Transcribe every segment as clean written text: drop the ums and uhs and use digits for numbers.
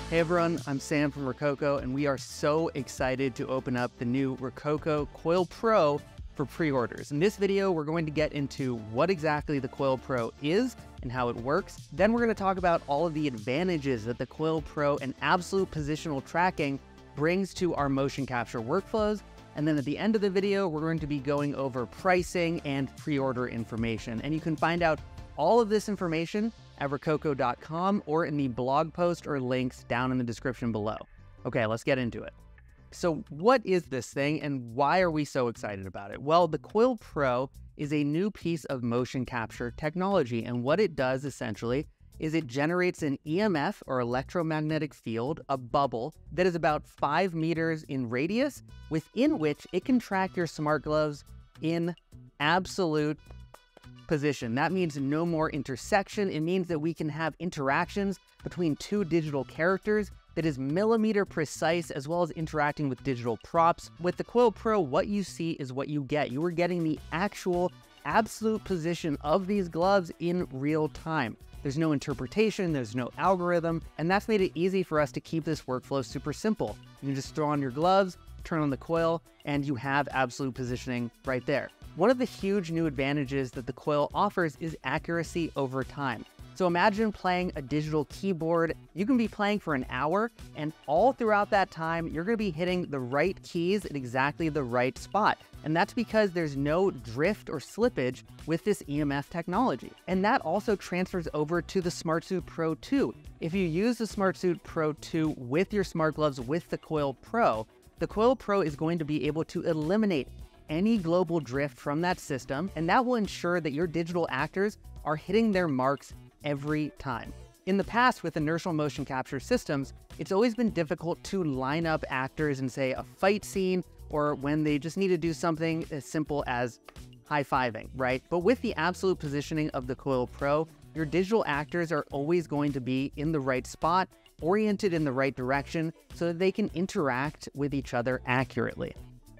Hey everyone, I'm Sam from Rokoko, and we are so excited to open up the new Rokoko Coil Pro for pre-orders. In this video, we're going to get into what exactly the Coil Pro is and how it works. Then we're going to talk about all of the advantages that the Coil Pro and absolute positional tracking brings to our motion capture workflows. And then at the end of the video, we're going to be going over pricing and pre-order information. And you can find out all of this information at rokoko.com or in the blog post or links down in the description below. Okay, let's get into it. So what is this thing and why are we so excited about it? Well, the Coil Pro is a new piece of motion capture technology, and what it does essentially is it generates an EMF or electromagnetic field, a bubble, that is about 5 meters in radius, within which it can track your smart gloves in absolute position. That means no more intersection. It means that we can have interactions between two digital characters that is millimeter precise, as well as interacting with digital props. With the Coil Pro, what you see is what you get. You are getting the actual absolute position of these gloves in real time. There's no interpretation, there's no algorithm, and that's made it easy for us to keep this workflow super simple. You can just throw on your gloves, turn on the coil, and you have absolute positioning right there. One of the huge new advantages that the coil offers is accuracy over time. So imagine playing a digital keyboard. You can be playing for an hour, and all throughout that time, you're going to be hitting the right keys at exactly the right spot. And that's because there's no drift or slippage with this EMF technology. And that also transfers over to the Smartsuit Pro 2. If you use the Smartsuit Pro 2 with your smart gloves with the Coil Pro, the Coil Pro is going to be able to eliminate any global drift from that system, and that will ensure that your digital actors are hitting their marks every time. In the past, with inertial motion capture systems, it's always been difficult to line up actors in, say, a fight scene, or when they just need to do something as simple as high-fiving, right? But with the absolute positioning of the Coil Pro, your digital actors are always going to be in the right spot, oriented in the right direction, so that they can interact with each other accurately.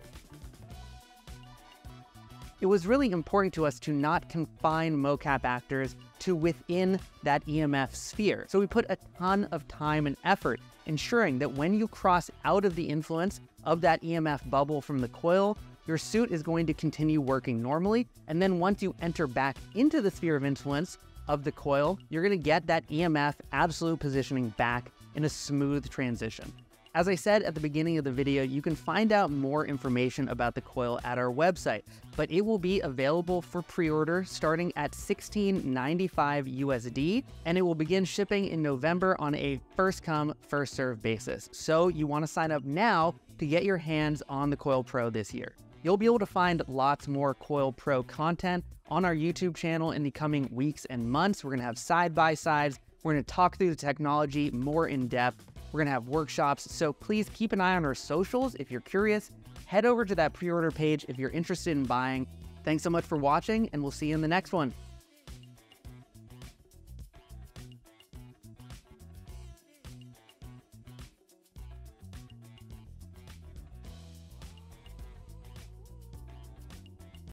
It was really important to us to not confine mocap actors to within that EMF sphere. So we put a ton of time and effort ensuring that when you cross out of the influence of that EMF bubble from the coil, your suit is going to continue working normally. And then once you enter back into the sphere of influence of the coil, you're going to get that EMF absolute positioning back in a smooth transition. As I said at the beginning of the video, you can find out more information about the coil at our website, but it will be available for pre-order starting at $16.95 USD, and it will begin shipping in November on a first-come, first-served basis. So you want to sign up now to get your hands on the Coil Pro this year. You'll be able to find lots more Coil Pro content on our YouTube channel in the coming weeks and months. We're going to have side-by-sides. We're going to talk through the technology more in depth. We're going to have workshops, so please keep an eye on our socials if you're curious. Head over to that pre-order page if you're interested in buying. Thanks so much for watching, and we'll see you in the next one.